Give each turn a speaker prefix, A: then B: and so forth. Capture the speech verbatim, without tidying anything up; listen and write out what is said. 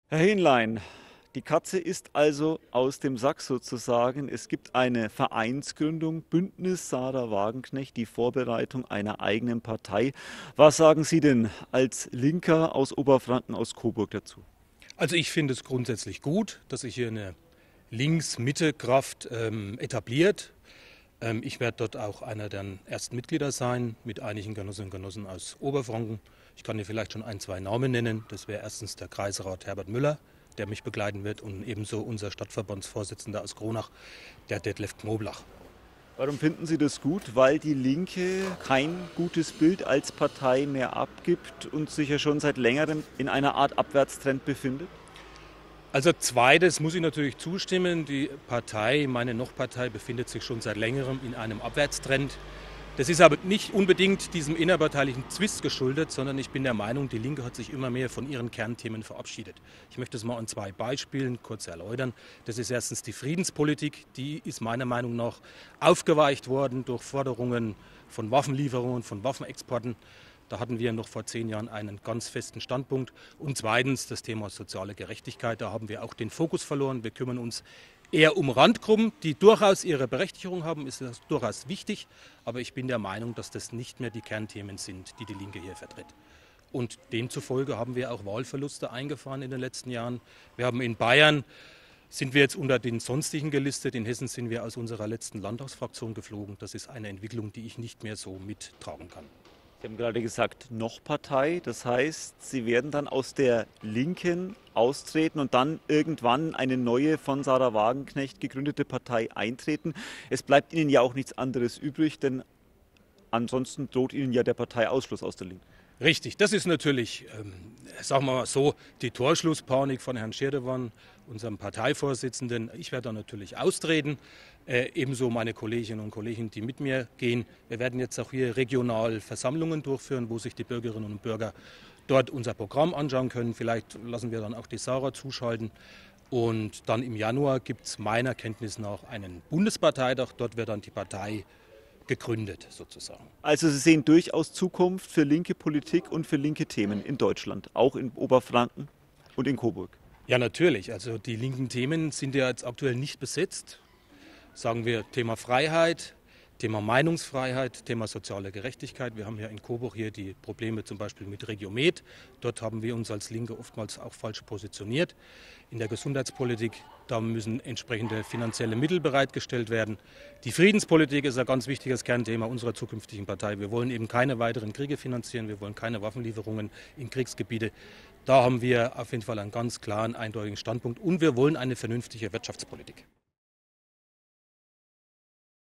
A: Herr Hähnlein, die Katze ist also aus dem Sack sozusagen. Es gibt eine Vereinsgründung, Bündnis Sarah Wagenknecht, die Vorbereitung einer eigenen Partei. Was sagen Sie denn als Linker aus Oberfranken, aus Coburg dazu?
B: Also ich finde es grundsätzlich gut, dass sich hier eine Links-Mitte-Kraft ähm, etabliert. Ähm, ich werde dort auch einer der ersten Mitglieder sein, mit einigen Genossinnen und Genossen aus Oberfranken. Ich kann dir vielleicht schon ein, zwei Namen nennen. Das wäre erstens der Kreisrat Herbert Müller, der mich begleiten wird, und ebenso unser Stadtverbandsvorsitzender aus Kronach, der Detlef Knoblach.
A: Warum finden Sie das gut? Weil die Linke kein gutes Bild als Partei mehr abgibt und sich ja schon seit längerem in einer Art Abwärtstrend befindet?
B: Also zweites muss ich natürlich zustimmen. Die Partei, meine Noch-Partei, befindet sich schon seit längerem in einem Abwärtstrend. Das ist aber nicht unbedingt diesem innerparteilichen Zwist geschuldet, sondern ich bin der Meinung, die Linke hat sich immer mehr von ihren Kernthemen verabschiedet. Ich möchte es mal an zwei Beispielen kurz erläutern. Das ist erstens die Friedenspolitik. Die ist meiner Meinung nach aufgeweicht worden durch Forderungen von Waffenlieferungen, von Waffenexporten. Da hatten wir noch vor zehn Jahren einen ganz festen Standpunkt. Und zweitens das Thema soziale Gerechtigkeit. Da haben wir auch den Fokus verloren. Wir kümmern uns eher um Randgruppen, die durchaus ihre Berechtigung haben, ist das durchaus wichtig. Aber ich bin der Meinung, dass das nicht mehr die Kernthemen sind, die die Linke hier vertritt. Und demzufolge haben wir auch Wahlverluste eingefahren in den letzten Jahren. Wir haben in Bayern, sind wir jetzt unter den Sonstigen gelistet. In Hessen sind wir aus unserer letzten Landtagsfraktion geflogen. Das ist eine Entwicklung, die ich nicht mehr so mittragen kann.
A: Sie haben gerade gesagt, noch Partei. Das heißt, Sie werden dann aus der Linken austreten und dann irgendwann eine neue von Sarah Wagenknecht gegründete Partei eintreten. Es bleibt Ihnen ja auch nichts anderes übrig, denn ansonsten droht Ihnen ja der Parteiausschluss aus der Linken.
B: Richtig, das ist natürlich, ähm, sagen wir mal so, die Torschlusspanik von Herrn Schirdewan, unserem Parteivorsitzenden. Ich werde da natürlich austreten, äh, ebenso meine Kolleginnen und Kollegen, die mit mir gehen. Wir werden jetzt auch hier regional Versammlungen durchführen, wo sich die Bürgerinnen und Bürger dort unser Programm anschauen können. Vielleicht lassen wir dann auch die Sarah zuschalten. Und dann im Januar gibt es meiner Kenntnis nach einen Bundesparteitag. Dort wird dann die Partei gegründet sozusagen.
A: Also Sie sehen durchaus Zukunft für linke Politik und für linke Themen in Deutschland, auch in Oberfranken und in Coburg.
B: Ja, natürlich. Also die linken Themen sind ja jetzt aktuell nicht besetzt. Sagen wir Thema Freiheit, Thema Meinungsfreiheit, Thema soziale Gerechtigkeit. Wir haben ja in Coburg hier die Probleme zum Beispiel mit Regiomed. Dort haben wir uns als Linke oftmals auch falsch positioniert. In der Gesundheitspolitik, da müssen entsprechende finanzielle Mittel bereitgestellt werden. Die Friedenspolitik ist ein ganz wichtiges Kernthema unserer zukünftigen Partei. Wir wollen eben keine weiteren Kriege finanzieren, wir wollen keine Waffenlieferungen in Kriegsgebiete. Da haben wir auf jeden Fall einen ganz klaren, eindeutigen Standpunkt und wir wollen eine vernünftige Wirtschaftspolitik.